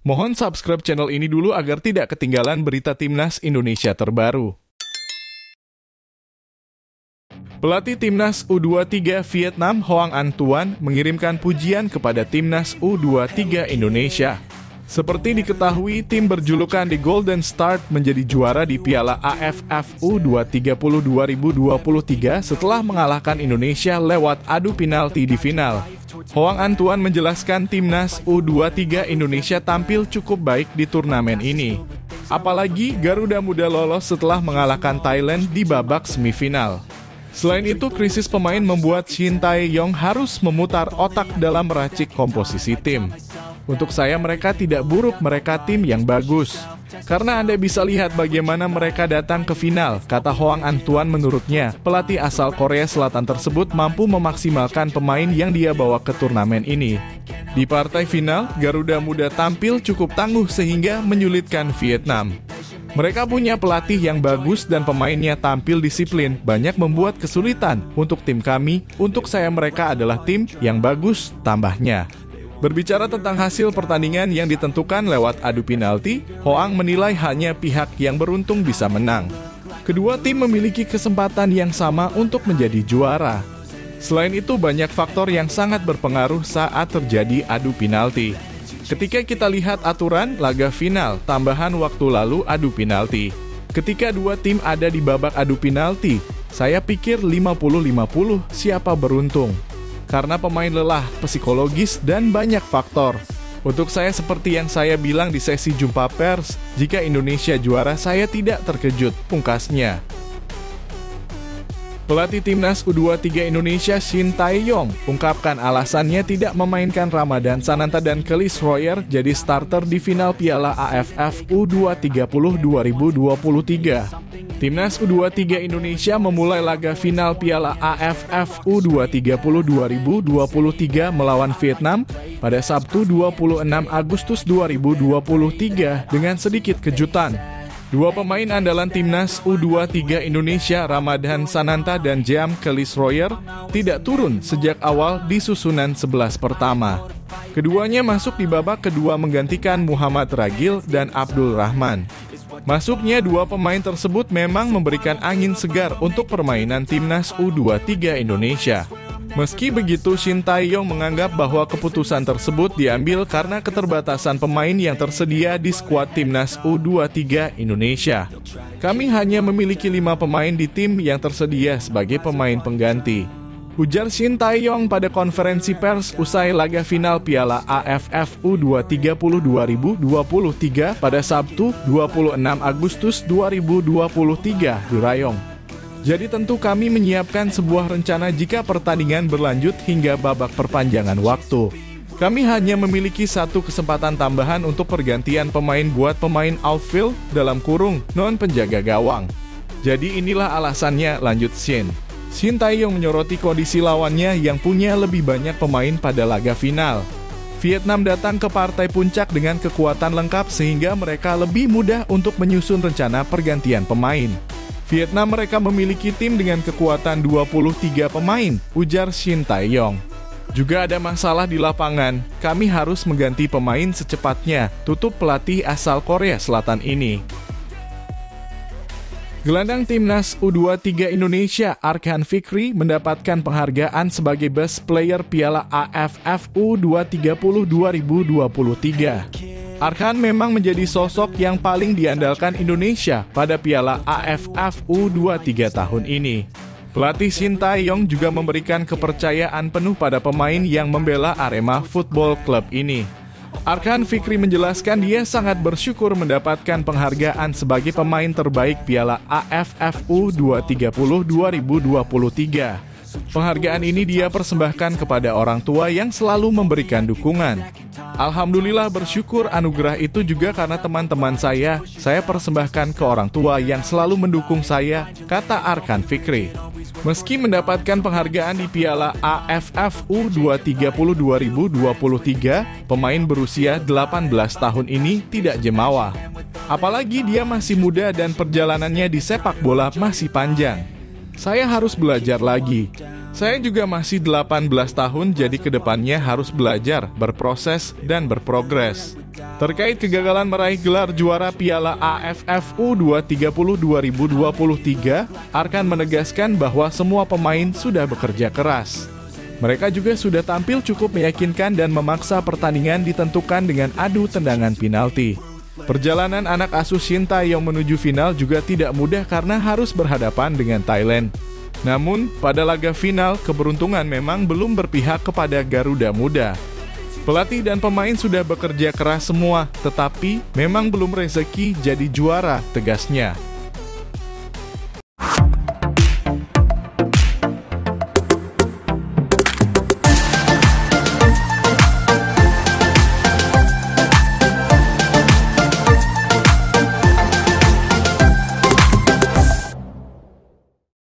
Mohon subscribe channel ini dulu agar tidak ketinggalan berita Timnas Indonesia terbaru. Pelatih Timnas U23 Vietnam Hoang Anh Tuan mengirimkan pujian kepada Timnas U23 Indonesia. Seperti diketahui, tim berjulukan The Golden Start menjadi juara di Piala AFF U230 2023 setelah mengalahkan Indonesia lewat adu penalti di final. Hoang Anh Tuan menjelaskan Timnas U23 Indonesia tampil cukup baik di turnamen ini. Apalagi Garuda Muda lolos setelah mengalahkan Thailand di babak semifinal. Selain itu, krisis pemain membuat Shin Tae-yong harus memutar otak dalam meracik komposisi tim. Untuk saya, mereka tidak buruk, mereka tim yang bagus. Karena Anda bisa lihat bagaimana mereka datang ke final, kata Hoang Anh Tuan. Menurutnya, pelatih asal Korea Selatan tersebut mampu memaksimalkan pemain yang dia bawa ke turnamen ini. Di partai final, Garuda Muda tampil cukup tangguh sehingga menyulitkan Vietnam. Mereka punya pelatih yang bagus dan pemainnya tampil disiplin, banyak membuat kesulitan untuk tim kami. Untuk saya mereka adalah tim yang bagus, tambahnya. Berbicara tentang hasil pertandingan yang ditentukan lewat adu penalti, Hoang menilai hanya pihak yang beruntung bisa menang. Kedua tim memiliki kesempatan yang sama untuk menjadi juara. Selain itu, banyak faktor yang sangat berpengaruh saat terjadi adu penalti. Ketika kita lihat aturan laga final, tambahan waktu lalu adu penalti. Ketika dua tim ada di babak adu penalti, saya pikir 50-50 siapa beruntung. Karena pemain lelah, psikologis, dan banyak faktor. Untuk saya seperti yang saya bilang di sesi jumpa pers, jika Indonesia juara saya tidak terkejut, pungkasnya. Pelatih Timnas U23 Indonesia Shin Tae-yong ungkapkan alasannya tidak memainkan Ramadan Sananta dan Kelly Schroyer jadi starter di final Piala AFF U230 2023. Timnas U23 Indonesia memulai laga final Piala AFF U230 2023 melawan Vietnam pada Sabtu 26 Agustus 2023 dengan sedikit kejutan. Dua pemain andalan Timnas U23 Indonesia, Ramadan Sananta dan Jeam Kelly Schroyer, tidak turun sejak awal di susunan 11 pertama. Keduanya masuk di babak kedua menggantikan Muhammad Ragil dan Abdul Rahman. Masuknya dua pemain tersebut memang memberikan angin segar untuk permainan Timnas U23 Indonesia. Meski begitu, Shin Tae-yong menganggap bahwa keputusan tersebut diambil karena keterbatasan pemain yang tersedia di skuad Timnas U23 Indonesia. Kami hanya memiliki 5 pemain di tim yang tersedia sebagai pemain pengganti, ujar Shin Tae-yong pada konferensi pers usai laga final Piala AFF U230 2023 pada Sabtu 26 Agustus 2023 di Rayong. Jadi tentu kami menyiapkan sebuah rencana jika pertandingan berlanjut hingga babak perpanjangan waktu. Kami hanya memiliki satu kesempatan tambahan untuk pergantian pemain buat pemain outfield dalam kurung non-penjaga gawang. Jadi inilah alasannya, lanjut Shin. Shin Tae-yong menyoroti kondisi lawannya yang punya lebih banyak pemain pada laga final. Vietnam datang ke partai puncak dengan kekuatan lengkap sehingga mereka lebih mudah untuk menyusun rencana pergantian pemain. Vietnam mereka memiliki tim dengan kekuatan 23 pemain, ujar Shin Tae-yong. Juga ada masalah di lapangan, kami harus mengganti pemain secepatnya, tutup pelatih asal Korea Selatan ini. Gelandang Timnas U23 Indonesia Arkan Fikri mendapatkan penghargaan sebagai Best Player Piala AFF U230 2023. Arkan memang menjadi sosok yang paling diandalkan Indonesia pada Piala AFF U23 tahun ini. Pelatih Shin Tae-yong juga memberikan kepercayaan penuh pada pemain yang membela Arema Football Club ini. Arkan Fikri menjelaskan dia sangat bersyukur mendapatkan penghargaan sebagai pemain terbaik Piala AFF U230 2023. Penghargaan ini dia persembahkan kepada orang tua yang selalu memberikan dukungan. Alhamdulillah bersyukur anugerah itu juga karena teman-teman saya persembahkan ke orang tua yang selalu mendukung saya, kata Arkan Fikri. Meski mendapatkan penghargaan di Piala AFF U230 2023, pemain berusia 18 tahun ini tidak jemawa. Apalagi dia masih muda dan perjalanannya di sepak bola masih panjang. Saya harus belajar lagi. Saya juga masih 18 tahun, jadi kedepannya harus belajar, berproses, dan berprogres. Terkait kegagalan meraih gelar juara Piala AFF U230 2023, Arkan menegaskan bahwa semua pemain sudah bekerja keras. Mereka juga sudah tampil cukup meyakinkan dan memaksa pertandingan ditentukan dengan adu tendangan penalti. Perjalanan anak asuh Shin Tae-yong menuju final juga tidak mudah karena harus berhadapan dengan Thailand. Namun, pada laga final, keberuntungan memang belum berpihak kepada Garuda Muda. Pelatih dan pemain sudah bekerja keras semua, tetapi memang belum rezeki jadi juara, tegasnya.